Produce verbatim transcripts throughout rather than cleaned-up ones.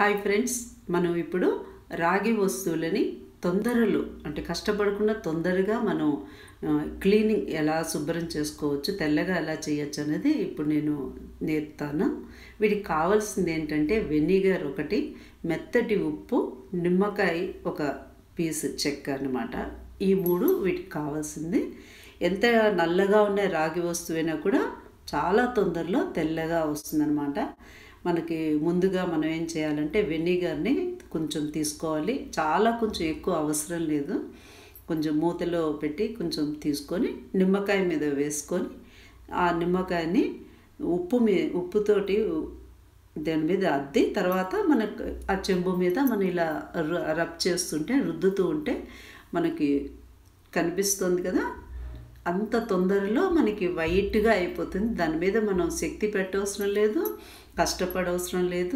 Hi friends, మనం ఇప్పుడు రాగి వస్తువులని తొందరలో అంటే కష్టపడకుండా తొందరగా మనం క్లీనింగ్ ఎలా శుభ్రం చేసుకోవచ్చు, తెల్లగా ఎలా చేయొచ్చు అనేది ఇప్పుడు నేను నేర్పుతాను. వీటికి కావాల్సింది ఏంటంటే వెనిగర్ ఒకటి, మెత్తటి ఉప్పు, నిమ్మకాయ ఒక పీస్ చెక్క అన్నమాట. ఈ మూడు వీటికి కావాల్సింది. ఎంత నల్లగా ఉన్న రాగి వస్తువైనా కూడా చాలా తొందరలో తెల్లగా వస్తుందన్నమాట. మనకి ముందుగా మనం ఏం చేయాలంటే వెనిగర్ని కొంచెం తీసుకోవాలి. చాలా కొంచెం ఎక్కువ అవసరం లేదు. కొంచెం మూతలో పెట్టి కొంచెం తీసుకొని నిమ్మకాయ మీద వేసుకొని ఆ నిమ్మకాయని ఉప్పు మీ ఉప్పుతోటి దాని మీద అద్ది తర్వాత మనకు ఆ చెంబు మీద మనం ఇలా రబ్ చేస్తుంటే రుద్దుతూ ఉంటే మనకి కనిపిస్తుంది కదా, అంత తొందరలో మనకి వైట్గా అయిపోతుంది. దాని మీద మనం శక్తి పెట్టవసరం లేదు, కష్టపడవసరం లేదు.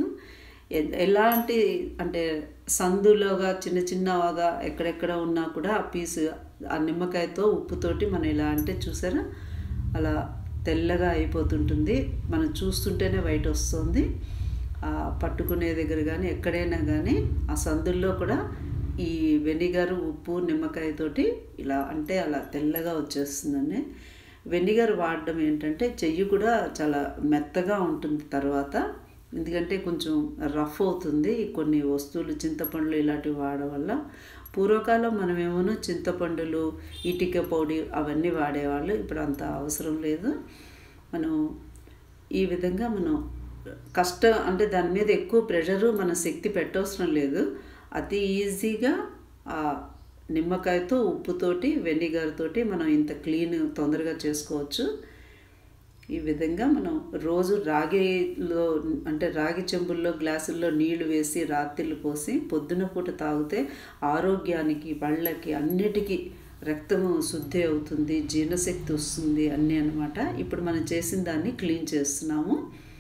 ఎలాంటి అంటే సందులోగా చిన్న చిన్నగా ఎక్కడెక్కడ ఉన్నా కూడా ఆ పీసు ఆ నిమ్మకాయతో ఉప్పుతోటి మనం ఇలా అంటే చూసారా అలా తెల్లగా అయిపోతుంటుంది. మనం చూస్తుంటేనే వైట్ వస్తుంది. పట్టుకునే దగ్గర కానీ ఎక్కడైనా కానీ ఆ సందుల్లో కూడా ఈ వెనిగర్ ఉప్పు నిమ్మకాయతోటి ఇలా అంటే అలా తెల్లగా వచ్చేస్తుందండి. వెనిగర్ వాడడం ఏంటంటే చెయ్యి కూడా చాలా మెత్తగా ఉంటుంది తర్వాత, ఎందుకంటే కొంచెం రఫ్ అవుతుంది కొన్ని వస్తువులు, చింతపండులు ఇలాంటివి వాడడం వల్ల. పూర్వకాలం మనమేమో చింతపండులు, ఇటుక పొడి అవన్నీ వాడేవాళ్ళు. ఇప్పుడు అంత అవసరం లేదు. మనం ఈ విధంగా మనం కష్టం అంటే దాని మీద ఎక్కువ ప్రెషరు మన శక్తి పెట్టవసరం లేదు. అతి ఈజీగా ఆ నిమ్మకాయతో ఉప్పుతోటి వెనిగర్ తోటి మనం ఇంత క్లీన్ తొందరగా చేసుకోవచ్చు. ఈ విధంగా మనం రోజు రాగిలో అంటే రాగి చెంబుల్లో గ్లాసుల్లో నీళ్లు వేసి రాత్రిళ్ళు పోసి పొద్దున పూట తాగితే ఆరోగ్యానికి పళ్ళకి అన్నిటికీ రక్తము శుద్ధి అవుతుంది, జీర్ణశక్తి వస్తుంది అన్నీ అన్నమాట. ఇప్పుడు మనం చేసిన దాన్ని క్లీన్ చేస్తున్నాము.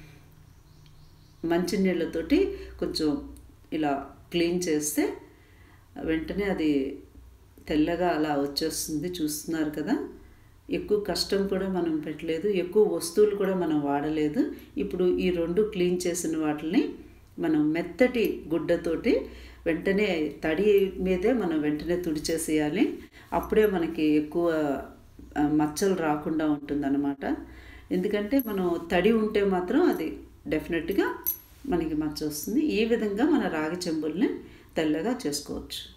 మంచినీళ్ళతోటి కొంచెం ఇలా క్లీన్ చేస్తే వెంటనే అది తెల్లగా అలా వచ్చేస్తుంది. చూస్తున్నారు కదా, ఎక్కువ కష్టం కూడా మనం పెట్టలేదు, ఎక్కువ వస్తువులు కూడా మనం వాడలేదు. ఇప్పుడు ఈ రెండు క్లీన్ చేసిన వాటిని మనం మెత్తటి గుడ్డతోటి వెంటనే తడి మీదే మనం వెంటనే తుడిచేసేయాలి. అప్పుడే మనకి ఎక్కువ మచ్చలు రాకుండా ఉంటుందన్నమాట. ఎందుకంటే మనం తడి ఉంటే మాత్రం అది డెఫినెట్గా మనకి మచ్చ వస్తుంది. ఈ విధంగా మన రాగి చెంబుల్ని తెల్లగా చేసుకోవచ్చు.